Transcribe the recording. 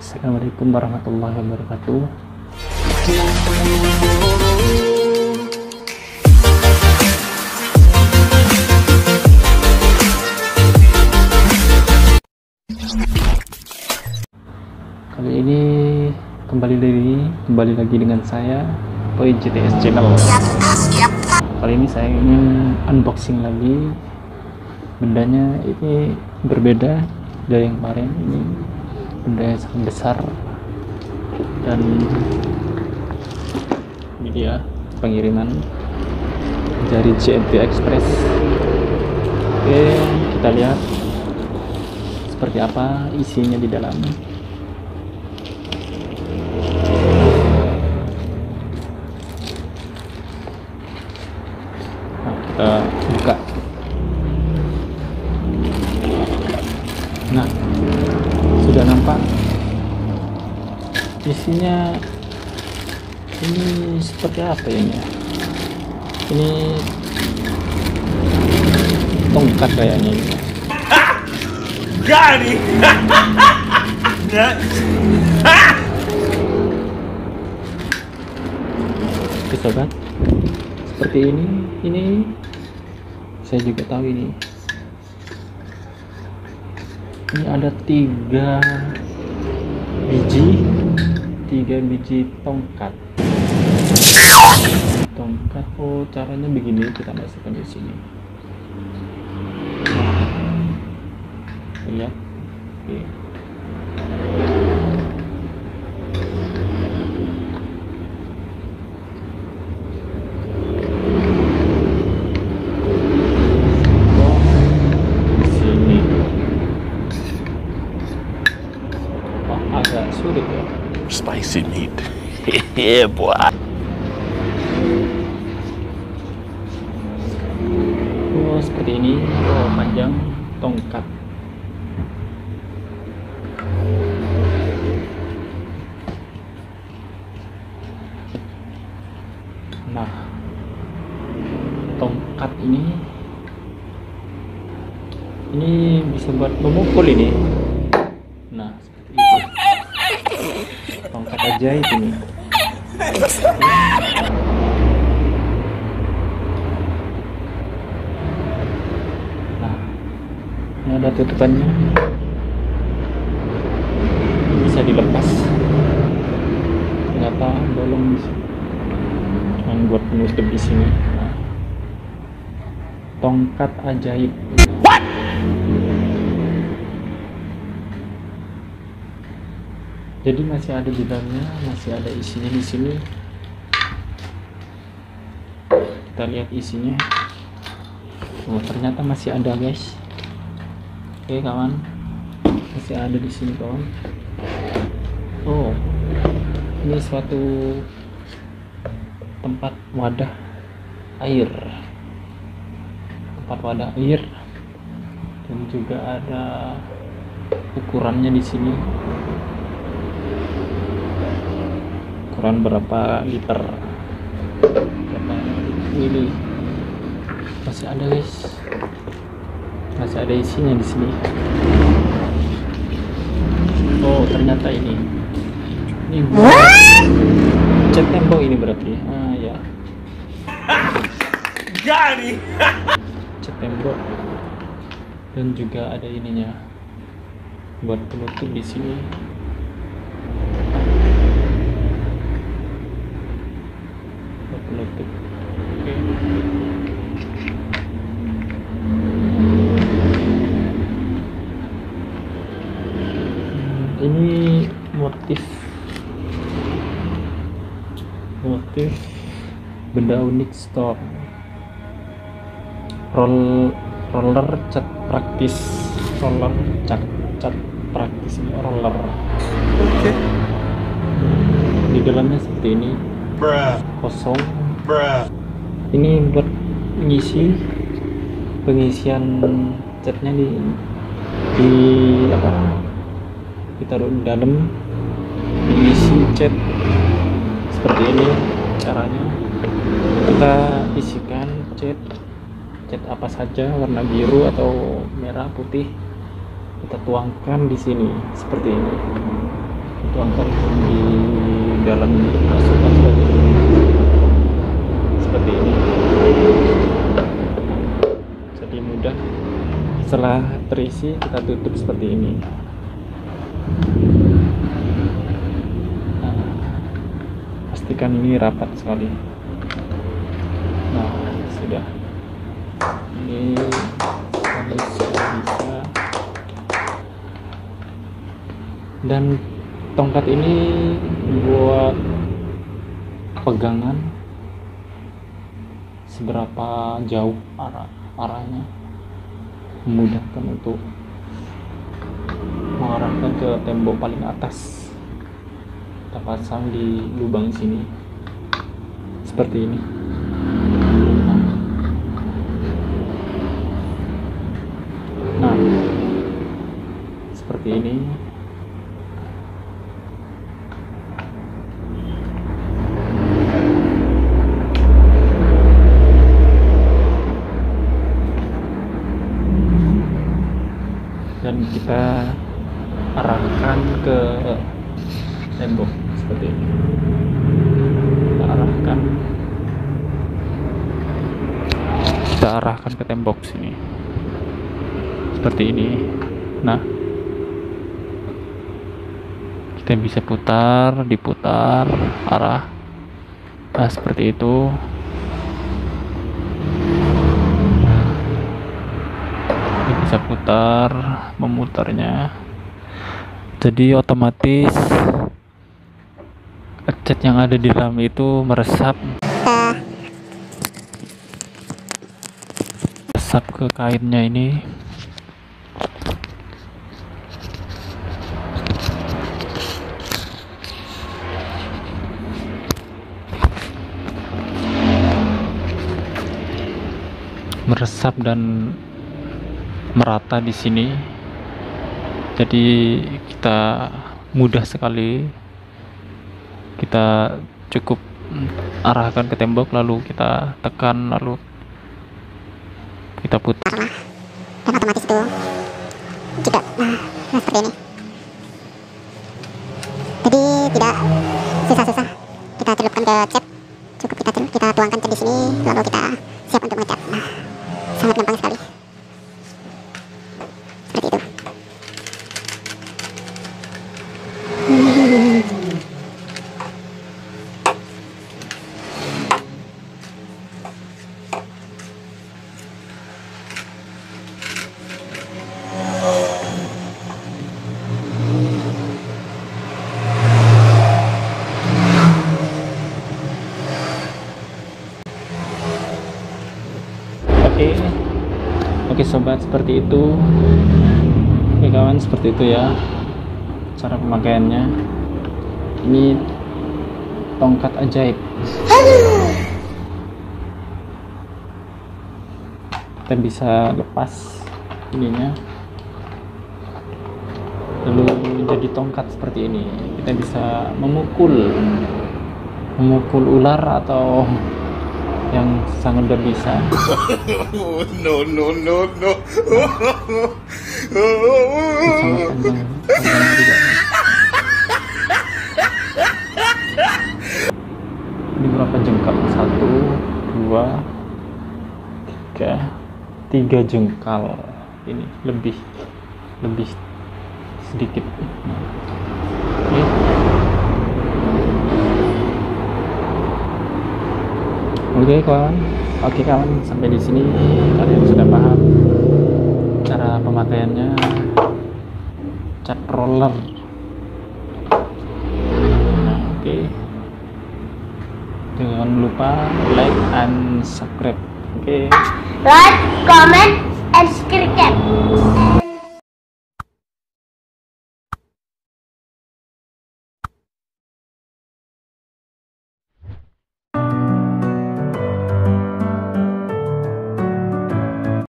Assalamualaikum warahmatullahi wabarakatuh. Kali ini kembali lagi dengan saya Boy GTS Channel. Kali ini saya ingin unboxing lagi. Bendanya ini berbeda dari yang kemarin. Ini benda yang sangat besar, dan ini dia pengiriman dari JNT Express. Oke, kita lihat seperti apa isinya di dalam. Nah, kita buka. Nah, sudah nampak isinya. Ini seperti apa ini ya? Ini tongkat kayaknya ini. Gani. Oke sobat, seperti ini saya juga tahu ini ada tiga biji tongkat. Oh, caranya begini, kita masukkan di sini. Lihat. Oke. Agak sulit ya. Spicy meat. Yeah, boy. Oh, seperti ini. Oh, panjang tongkat. Nah, tongkat ini bisa buat memukul ini. Nah, seperti itu. Tongkat ajaib ini. Nah, ini ada tutupannya. Bisa dilepas. Ternyata bolong di sini. Cuman buat penutup di sini. Nah, tongkat ajaib. Jadi masih ada di dalamnya, masih ada isinya di sini. Kita lihat isinya. Oh, ternyata masih ada, guys. Oke, kawan. Masih ada di sini, kawan. Oh, ini suatu tempat wadah air. Dan juga ada ukurannya di sini. Ukuran berapa liter, berapa mili. Masih ada, guys. Masih ada isinya di sini. Oh, ternyata ini cat tembok ini berarti. Ah ya. Gani. Cat tembok. Dan juga ada ininya buat penutup di sini. Penutup. Oke. Ini motif benda unik store. Roller cat praktis. Cat praktis ini roller. Oke. Di dalamnya seperti ini. Kosong. Ini buat pengisian catnya di apa? Ditaruh di dalam, diisi cat seperti ini caranya. Kita isikan cat apa saja, warna biru atau merah, putih. Kita tuangkan di sini seperti ini. tuangkan di dalam masukkan seperti ini. Jadi mudah. Setelah terisi kita tutup seperti ini. Nah, pastikan ini rapat sekali. Nah, sudah. Ini sudah bisa. Dan tongkat ini buat pegangan seberapa jauh arahnya, memudahkan untuk mengarahkan ke tembok paling atas. Kita pasang di lubang sini seperti ini. Nah, seperti ini. Dan kita arahkan ke tembok seperti ini. Kita arahkan ke tembok sini seperti ini. Nah, kita bisa diputar arah. Nah, seperti itu. Bisa putar, memutarnya, jadi otomatis cat yang ada di dalam itu meresap ke kainnya ini. Meresap dan merata di sini, jadi kita mudah sekali. Kita cukup arahkan ke tembok, lalu kita tekan, lalu kita putar, dan otomatis itu juga seperti ini. Jadi tidak susah-susah kita celupkan ke cat, cukup kita tuangkan cat di sini, lalu kita siap untuk ngecat. Nah, sangat gampang sekali. Seperti itu. Oke sobat, seperti itu. Oke kawan, seperti itu ya cara pemakaiannya. Ini tongkat ajaib. Kita bisa lepas ininya, lalu jadi tongkat seperti ini. Kita bisa memukul ular atau yang sangat berbisa. No. Sangat panjang juga. Ini berapa jengkal? 1, 2, 3 jengkal. Ini lebih sedikit. Oke. Oke kawan, sampai di sini kalian sudah paham cara pemakaiannya cat roller. Nah, oke. Jangan lupa like and subscribe. Oke. Like, comment, and subscribe.